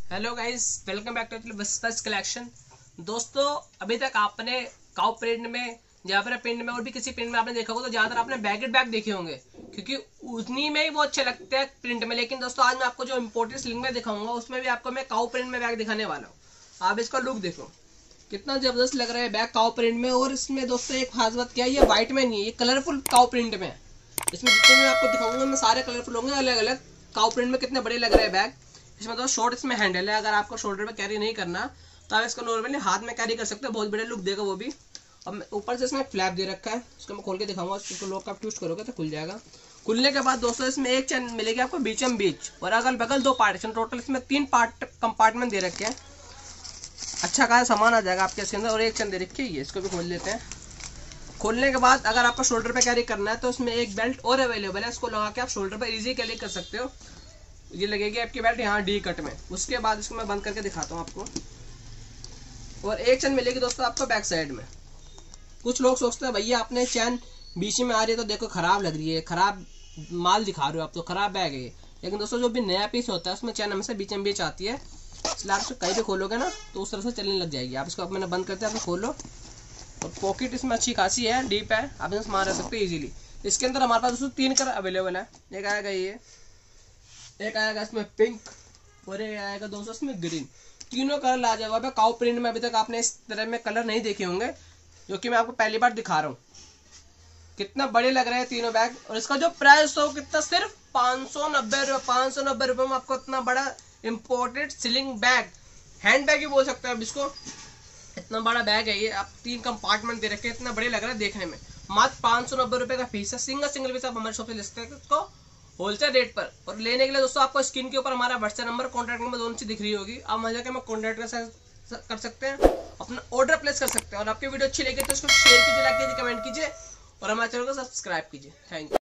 Hello guys, welcome back to bags collection. दोस्तों, अभी तक आपने काउ प्रिंट में, जाबरा प्रिंट में और भी किसी प्रिंट में आपने देखा होगा तो ज्यादातर आपने बैगेट बैग देखे होंगे, क्योंकि उतनी में ही वो अच्छे लगते हैं प्रिंट में। लेकिन दोस्तों, आज मैं आपको जो इम्पोर्टेंट लिंक में दिखाऊंगा उसमें भी आपको मैं काउ प्रिंट में बैग दिखाने वाला हूँ। आप इसका लुक देखो, कितना जबरदस्त लग रहा है बैग काउ प्रिंट में। और इसमें दोस्तों एक खास बात क्या है, ये व्हाइट में नहीं है, ये कलरफुल काउ प्रिंट में है। इसमें जितने भी मैं आपको दिखाऊंगा मैं सारे कलरफुल होंगे, अलग अलग। काउ प्रिंट में कितने बड़े लग रहे हैं बैग। इसमें तो शॉर्ट इसमें हैंडल है, अगर आपको शोल्डर पे कैरी नहीं करना तो आप इसको नॉर्मली हाथ में कैरी कर सकते हो, बहुत बड़े लुक देगा वो भी। अब ऊपर से इसमें फ्लैप दे रखा है, इसको मैं खोल के दिखाऊंगा। इसको लॉक आप ट्विस्ट करोगे तो खुल जाएगा। खुलने के बाद दोस्तों इसमें एक चैन मिलेगी आपको बीचम बीच, और अगल बगल दो पार्टीशन, टोटल इसमें 3 कंपार्टमेंट दे रखे हैं। अच्छा खासा सामान आ जाएगा आपके इसके अंदर। और एक चैन दे रखी है, इसको भी खोल लेते हैं। खोलने के बाद अगर आपको शोल्डर पे कैरी करना है तो इसमें एक बेल्ट और अवेलेबल है, इसको लगा के आप शोल्डर पे इजी कैरी कर सकते हो। ये लगेगी आपकी बेल्ट यहाँ डी कट में। उसके बाद इसको मैं बंद करके दिखाता हूँ आपको। और एक चैन मिलेगी दोस्तों आपको बैक साइड में। कुछ लोग सोचते हैं भैया आपने चैन बीच में आ रही है तो देखो खराब लग रही है, खराब माल दिखा रहे हो आप, तो खराब बैग है। लेकिन दोस्तों जो भी नया पीस होता है उसमें चैन हमेशा बीच में बीच आती है, इसलिए आप इसको कहीं भी खोलोगे ना तो उस तरह से चलने लग जाएगी। आप इसको मैंने बंद करते हैं, आप खोलो। और पॉकेट इसमें अच्छी खासी है, डीप है, आप इसमें सामान रख सकते हो इजीली। इसके अंदर हमारे पास दोस्तों 3 कलर अवेलेबल है। एक आएगा ये, एक आएगा इसमें पिंक, और एक आएगा दोस्तों इसमें ग्रीन। तीनों कलर लाजवाब है। काउ प्रिंट में अभी तक आपने इस तरह में कलर नहीं देखे होंगे, जो कि मैं आपको पहली बार दिखा रहा हूँ। कितना बड़े लग रहे हैं तीनों बैग। और इसका जो प्राइस हो कितना, सिर्फ 590 रुपये। 590 रुपये में आपको इतना बड़ा imported sling bag, hand bag ही बोल सकते हैं अब इसको। इतना बड़ा बैग है ये, आप 3 कंपार्टमेंट दे रखे हैं, इतना बड़े लग रहा है देखने में। मात्र 590 रुपये का फीस है। सिंगल पीस आप हमारे शॉप से ले सकते हैं इसको होलसेल रेट पर। और लेने के लिए दोस्तों आपको स्क्रीन के ऊपर हमारा व्हाट्सएप नंबर, कॉन्टैक्ट नंबर दोनों चीज दिख रही होगी। आप वहां जाकर कॉन्टैक्ट कर सकते हैं, अपना ऑर्डर प्लेस कर सकते हैं। और आपकी वीडियो अच्छी लगी तो इसको शेयर कीजिए, लाइक कीजिए, कमेंट कीजिए और हमारे चैनल को सब्सक्राइब कीजिए। Thank you.